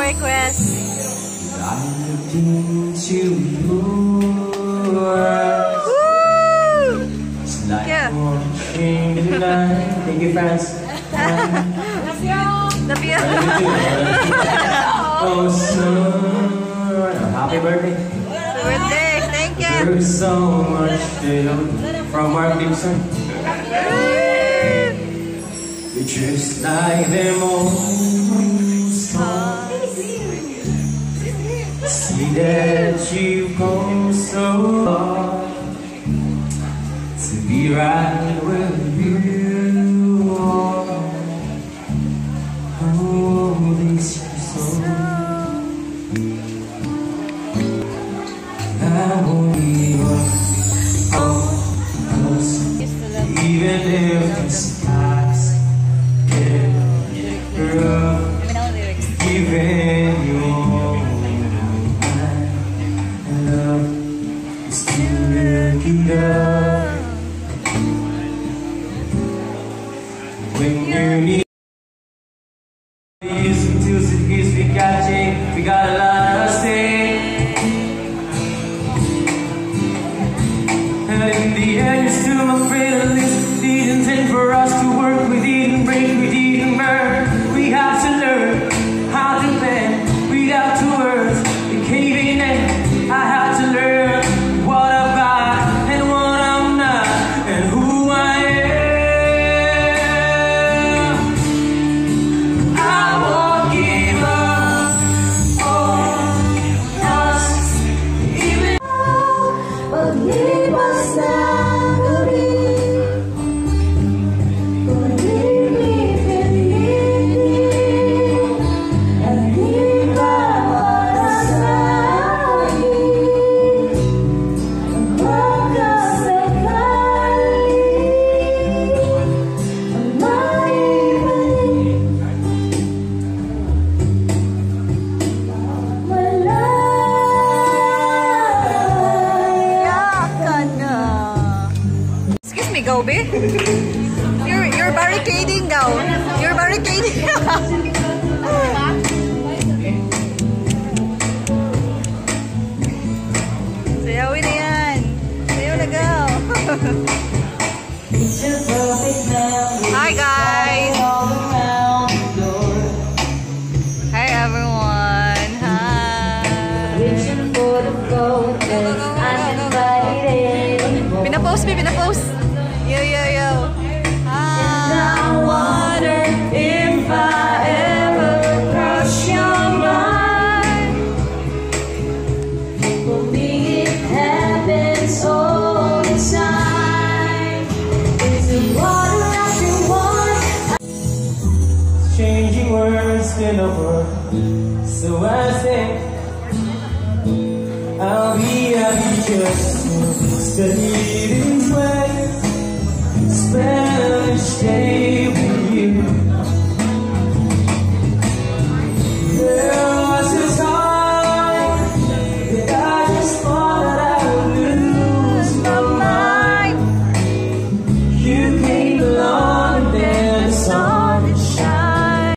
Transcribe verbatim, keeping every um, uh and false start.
request. I'm looking to yours. Woo! It's like Yeah. watching the night. Thank you, friends. Love you. Oh, son. Happy birthday. Happy birthday. Thank you. There's so much to know from our Gibson. You're just like them old songs. See that you've come so far to be right where you are. Oh, this is so. I won't give up on us, even if the skies get rough. Even your love is still looking up when you need these until cities we got change, we got a lot to say. And in the end, you're still my friend. At least didn't intend for us to work. We didn't break, we didn't burn. We have to learn how to bend without two words. The caving in, I had to learn what I've got and what I'm not, and who I am. I won't give up on us, even pag-ibas ng gabi, pag-ibig-ibig, at di ba para sa'kin, ang pagkasakali, ang maibalik, Excuse me, Gobi. You're you're barricading, Go. You're barricading. Sayawin na yan. Sayaw na, Go. Hi, guys. Hi, everyone. Hi. Go, go, go, go, go. Pinapost me, pinapost. Yo, yo, yo. I wonder if I ever cross your mind. for me it happens all the time. It's the water after water. changing words in a word. So I say I'll be happy just to stay this way. Spend each day with